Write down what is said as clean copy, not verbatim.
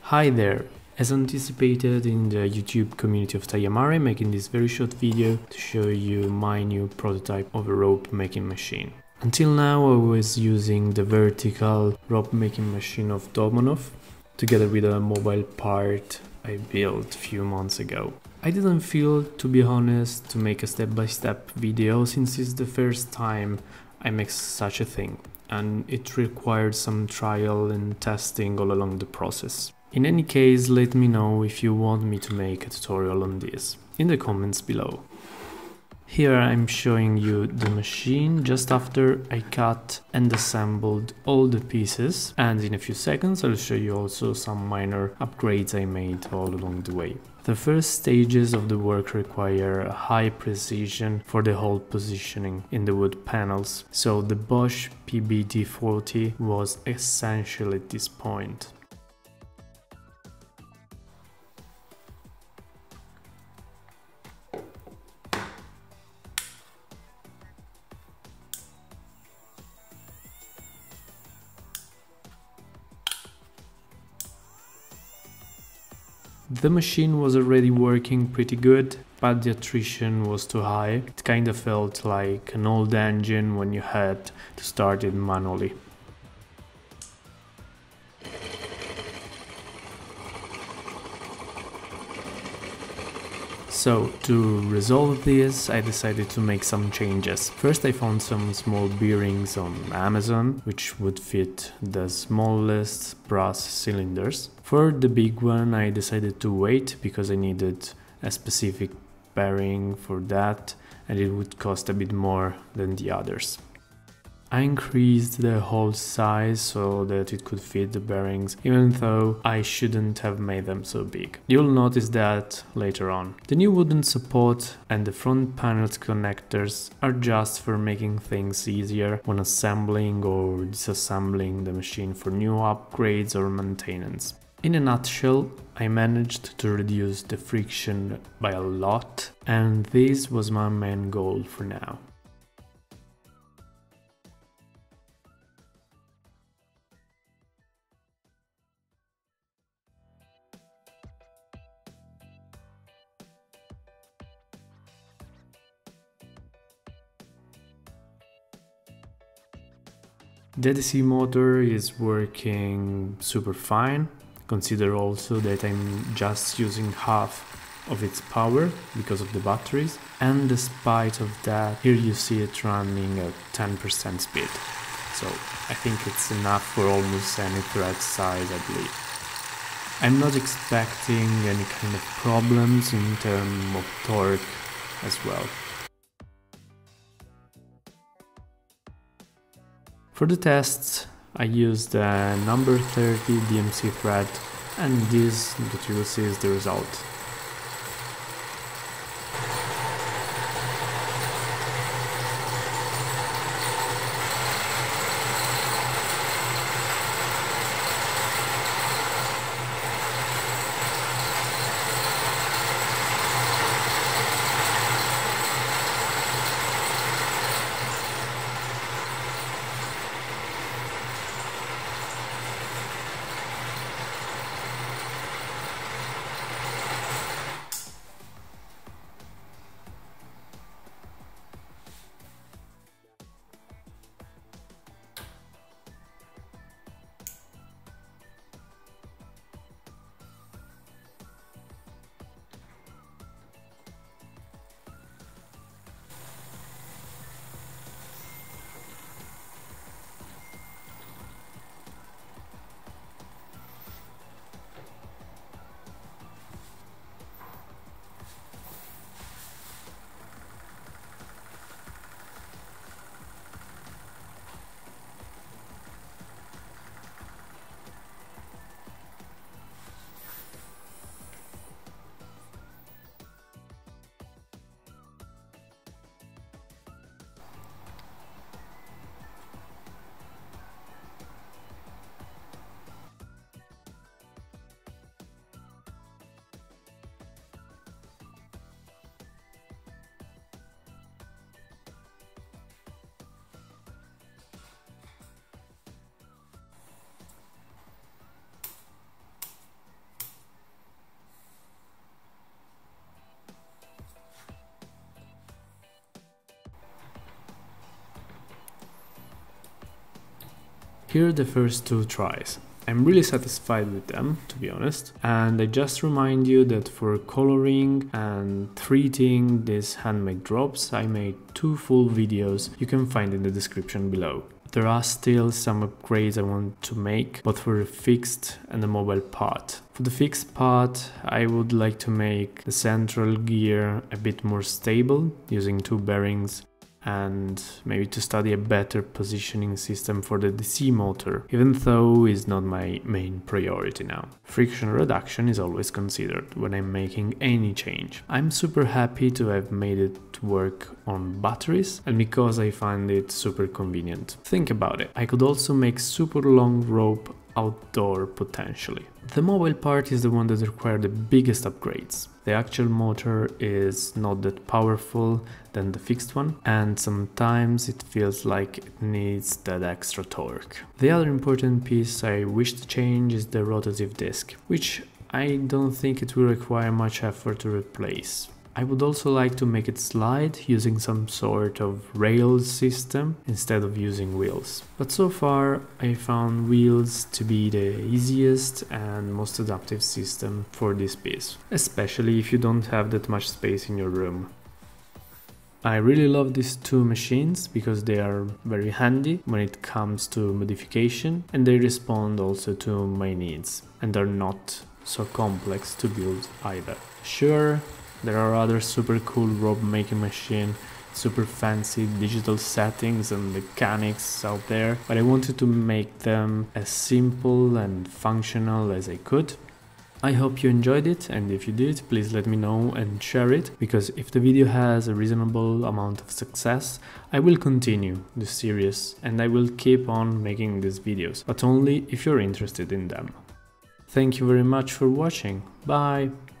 Hi there! As anticipated in the YouTube community of Tagliamare, making this very short video to show you my new prototype of a rope making machine. Until now I was using the vertical rope making machine of Domonov, together with a mobile part I built a few months ago. I didn't feel, to be honest, to make a step-by-step video since it's the first time I make such a thing, and it required some trial and testing all along the process. In any case, let me know if you want me to make a tutorial on this in the comments below. Here I'm showing you the machine just after I cut and assembled all the pieces, and in a few seconds I'll show you also some minor upgrades I made all along the way. The first stages of the work require a high precision for the hole positioning in the wood panels, so the Bosch PBD40 was essential at this point. The machine was already working pretty good, but the attrition was too high. It kinda felt like an old engine when you had to start it manually. So, to resolve this, I decided to make some changes. First I found some small bearings on Amazon, which would fit the smallest brass cylinders. For the big one I decided to wait, because I needed a specific bearing for that, and it would cost a bit more than the others. I increased the hole size so that it could fit the bearings, even though I shouldn't have made them so big. You'll notice that later on. The new wooden support and the front panel's connectors are just for making things easier when assembling or disassembling the machine for new upgrades or maintenance. In a nutshell, I managed to reduce the friction by a lot, and this was my main goal for now. The DC motor is working super fine. Consider also that I'm just using half of its power because of the batteries, and despite of that, here you see it running at 10% speed. So I think it's enough for almost any thread size, I believe. I'm not expecting any kind of problems in terms of torque as well. For the tests, I used a number 30 DMC thread, and this, that you will see, is the result. Here are the first 2 tries. I'm really satisfied with them, to be honest, and I just remind you that for coloring and treating these handmade drops I made 2 full videos you can find in the description below. There are still some upgrades I want to make, both for the fixed and the mobile part. For the fixed part, I would like to make the central gear a bit more stable, using 2 bearings, and maybe to study a better positioning system for the DC motor, even though it's not my main priority now. Friction reduction is always considered when I'm making any change. I'm super happy to have made it to work on batteries, and because I find it super convenient. Think about it, I could also make super long rope outdoor potentially. The mobile part is the one that requires the biggest upgrades. The actual motor is not that powerful than the fixed one, and sometimes it feels like it needs that extra torque. The other important piece I wish to change is the rotative disc, which I don't think it will require much effort to replace. I would also like to make it slide using some sort of rail system instead of using wheels. But so far I found wheels to be the easiest and most adaptive system for this piece, especially if you don't have that much space in your room. I really love these 2 machines because they are very handy when it comes to modification, and they respond also to my needs and are not so complex to build either. Sure, there are other super cool rope making machine, super fancy digital settings and mechanics out there, but I wanted to make them as simple and functional as I could. I hope you enjoyed it, and if you did, please let me know and share it, because if the video has a reasonable amount of success, I will continue this series and I will keep on making these videos, but only if you're interested in them. Thank you very much for watching. Bye!